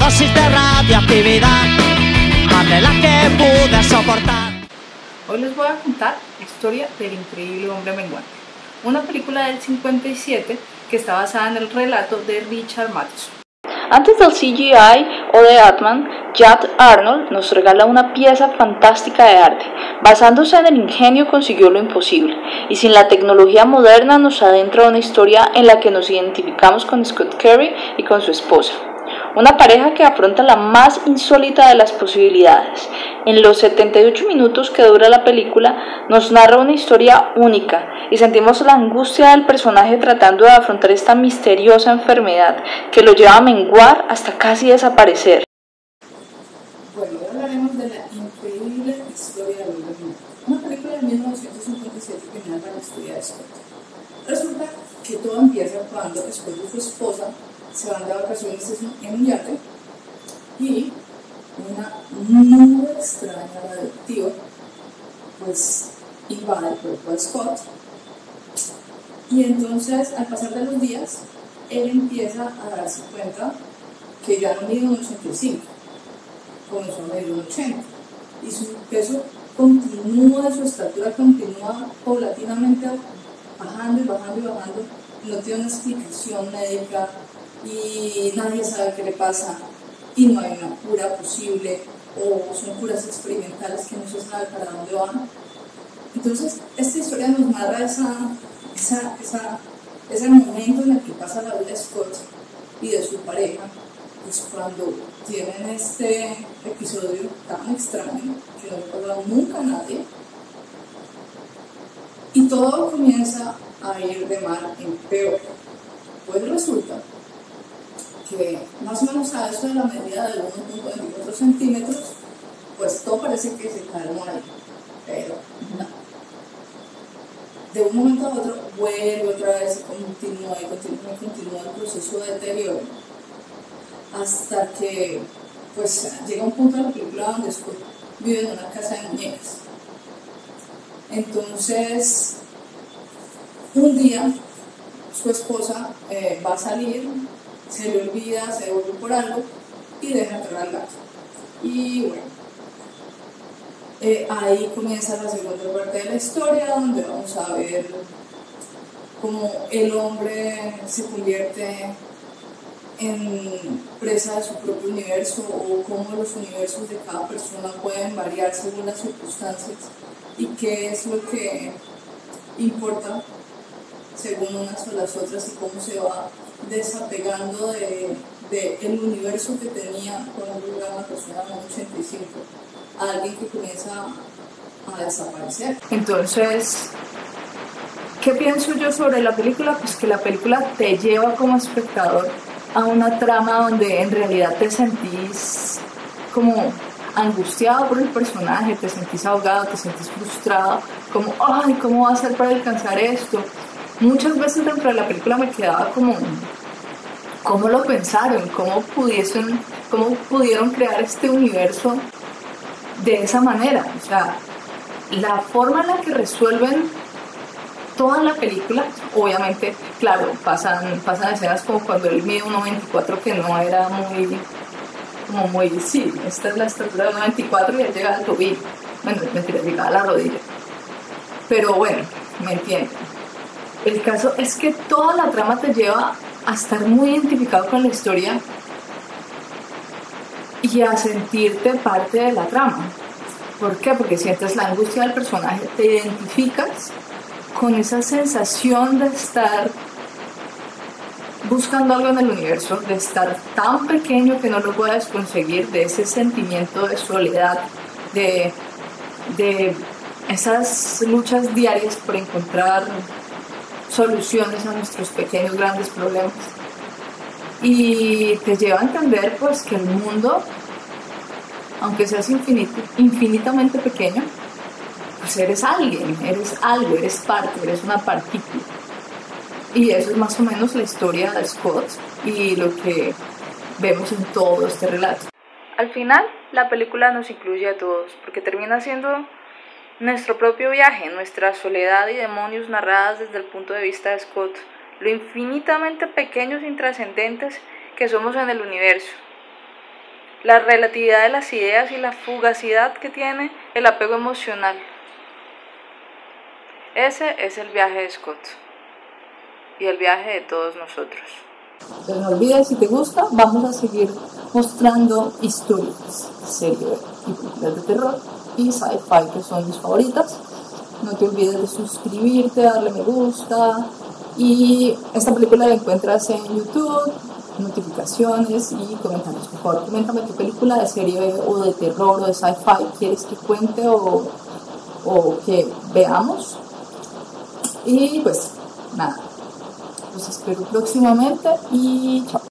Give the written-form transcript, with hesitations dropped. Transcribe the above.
dosis de radioactividad, más de la que pude soportar. Hoy les voy a contar la historia del increíble hombre menguante, una película del 57 que está basada en el relato de Richard Matheson. Antes del CGI o de Ant-Man, Jack Arnold nos regala una pieza fantástica de arte. Basándose en el ingenio consiguió lo imposible, y sin la tecnología moderna nos adentra una historia en la que nos identificamos con Scott Kerry y con su esposa. Una pareja que afronta la más insólita de las posibilidades. En los 78 minutos que dura la película, nos narra una historia única y sentimos la angustia del personaje tratando de afrontar esta misteriosa enfermedad que lo lleva a menguar hasta casi desaparecer. Bueno, hoy hablaremos de la increíble historia de Hombre Menguante, una película de 1957 que narra la historia de Scott. Resulta que todo empieza cuando Scott y su esposa se van de vacaciones en un yate y una nube extraña radioactiva pues invade el cuerpo de Scott, y entonces al pasar de los días él empieza a darse cuenta que ya no mide un 85, comenzó a medir un 80, y su peso continúa, su estatura continúa paulatinamente bajando y bajando y bajando. No tiene una explicación médica y nadie sabe qué le pasa, y no hay una cura posible, o son curas experimentales que no se sabe para dónde van. Entonces esta historia nos narra ese momento en el que pasa la vida de Scott y de su pareja, pues cuando tienen este episodio tan extraño que no le pasado nunca a nadie, y todo comienza a ir de mal en peor. Pues resulta que más o menos a eso de la medida de 1.24 centímetros, pues todo parece que se calmó ahí, pero no. De un momento a otro vuelve otra vez y continúa el proceso de deterioro, hasta que pues llega un punto de la película donde Scott vive en una casa de muñecas. Entonces un día su esposa va a salir, se le olvida, se devuelve por algo y deja entrar al gato. Y bueno, ahí comienza la segunda parte de la historia, donde vamos a ver cómo el hombre se convierte en presa de su propio universo, o cómo los universos de cada persona pueden variar según las circunstancias, y qué es lo que importa según unas o las otras, y cómo se va desapegando de el universo que tenía cuando era una persona de un 85 a alguien que comienza a desaparecer. Entonces, ¿qué pienso yo sobre la película? Pues que la película te lleva como espectador a una trama donde en realidad te sentís como angustiado por el personaje, te sentís ahogado, te sentís frustrado, como, ay, ¿cómo va a ser para alcanzar esto? Muchas veces dentro de la película me quedaba como, ¿cómo lo pensaron? ¿Cómo pudieron crear este universo de esa manera? O sea, la forma en la que resuelven toda la película, obviamente, claro, pasan escenas como cuando él mide 1.24, que no era sí, esta es la estatura de 1.24 y él llega al tobillo. Bueno, mentira, llega a la rodilla. Pero bueno, me entienden. El caso es que toda la trama te lleva a estar muy identificado con la historia y a sentirte parte de la trama. ¿Por qué? Porque sientes la angustia del personaje, te identificas con esa sensación de estar buscando algo en el universo, de estar tan pequeño que no lo puedes conseguir, de ese sentimiento de soledad, de esas luchas diarias por encontrar soluciones a nuestros pequeños, grandes problemas. Y te lleva a entender pues que el mundo, aunque seas infinitamente pequeño, pues eres alguien, eres algo, eres parte, eres una partícula. Y eso es más o menos la historia de Scott y lo que vemos en todo este relato. Al final, la película nos incluye a todos, porque termina siendo nuestro propio viaje, nuestra soledad y demonios narradas desde el punto de vista de Scott, lo infinitamente pequeños e intrascendentes que somos en el universo. la relatividad de las ideas y la fugacidad que tiene el apego emocional. Ese es el viaje de Scott y el viaje de todos nosotros. No olvides, si te gusta, vamos a seguir mostrando historias, series y películas de terror y sci-fi que son mis favoritas. No te olvides de suscribirte, darle me gusta. Y esta película la encuentras en YouTube, notificaciones y comentarios. Por favor, coméntame qué película de serie o de terror o de sci-fi quieres que cuente o que veamos. Y pues nada, los espero próximamente y chao.